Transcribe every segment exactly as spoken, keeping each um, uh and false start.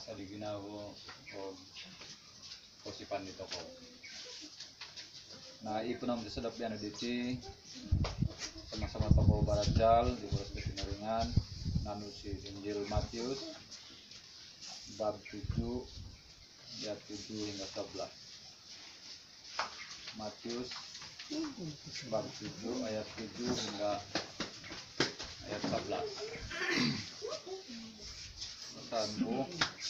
Mas adi ginawa o posipan dito ko. Nah, ipo naman sa sedap yan diti sama-sama toko barajal di boros pinaringan nanu si Injil Matius bab tujuh ayat tujuh hingga sebelas. Matius bab tujuh ayat tujuh hingga ayat sebelas. Pesanku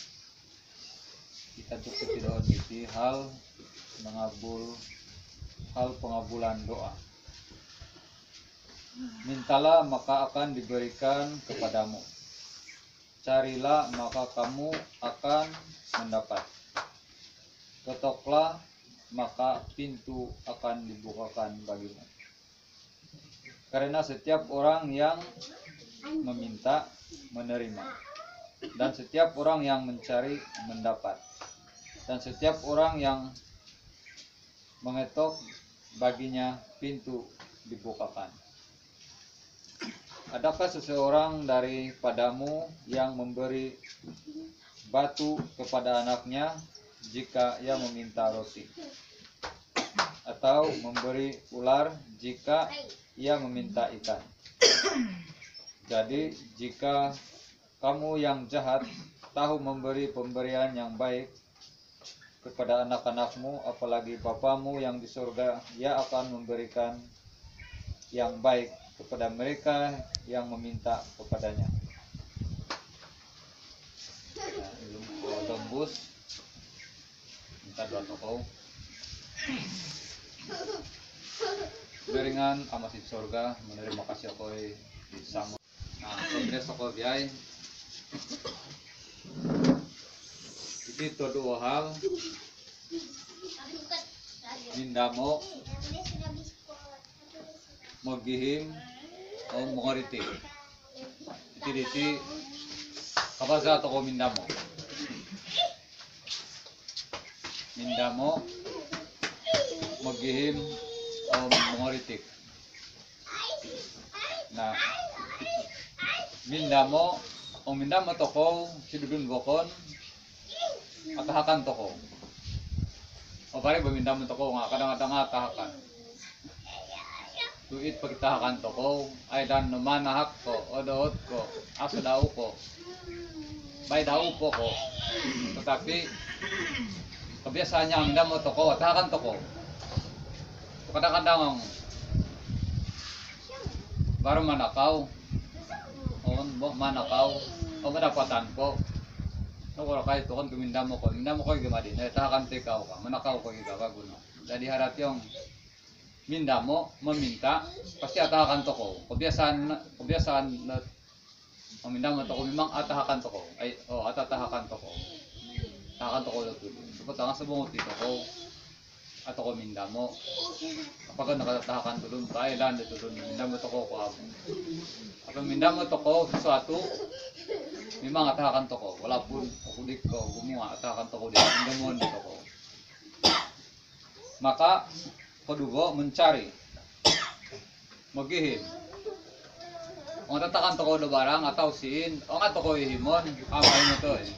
kita cukup tidak meniti hal mengabul hal pengabulan doa. Mintalah maka akan diberikan kepadamu. Carilah maka kamu akan mendapat. Ketoklah maka pintu akan dibukakan bagimu. Karena setiap orang yang meminta menerima, dan setiap orang yang mencari mendapat, dan setiap orang yang mengetok baginya pintu dibukakan. Adakah seseorang daripadamu yang memberi batu kepada anaknya jika ia meminta roti, atau memberi ular jika ia meminta ikan? Jadi jika kamu yang jahat tahu memberi pemberian yang baik kepada anak-anakmu, apalagi Bapamu yang di surga, ia akan memberikan yang baik kepada mereka yang meminta kepadanya. Nah, belum kalau tembus minta doa tokoh. Beringan amas di surga menerima kasih koi di sama. Nah, kongres tokoh biay. Itu dua hal mindamo magihim o mongoriti iti diti kapaza to ko mindamo mindamo magihim o mongoriti. Nah, mindamo o mindamo to ko sidudun bokon atahakan toko. O pare bamindam toko nga kadang-kadang atahakan. Tuit pagtahakan toko ay dan numanahak ko o doot ko aso daw ko. Bay daw po ko. Tetapi kebiasaan niya mindam toko atahakan toko. Kadang-kadang baru manakaw. O manakaw o madapatan ko. No, kalau kayak itu kan keminda mo ko, minda mo ko gimana? Nah, tahakan tekaw ka, manakaw ko yung gagaguno. Jadi harap yung minda mo meminta, pasti atahakan toko. Kebiasaan, kebiasaan na meminda mo toko, memang atahakan toko. Ay, oh, atatahakan toko. Tahakan toko daw tulo. Dapat ang sabungot dito ko, ato ko minda mo. Kapag nakatahakan tulun, tayo lang dito tulun, minda mo toko ko ako. Kapag minda mo toko, sesuatu memang atahakan toko, walaupun kulit ko gumawa atahakan toko dia, indamon di toko. Maka kedua mencari, magihim. Ang tatakan toko do barang atau siin, ang toko ihimon, amay mo to eh.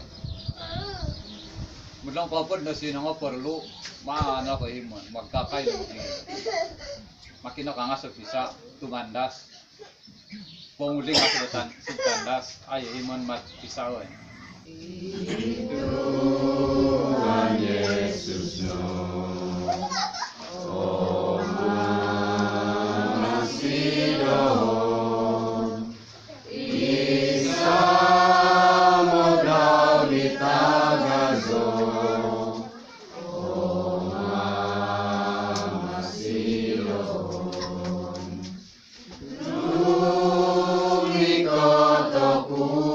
Mudlang kapod na sino nga perlu, maano ko ihimon, magkakay mo makina ka nga sa pisa, tumandas. Penguling asutan tandas ay iman mat pisau. Tuhan Yesus no. Oh masih dohon Isa modal di tagazo. Oh masih dohon Ku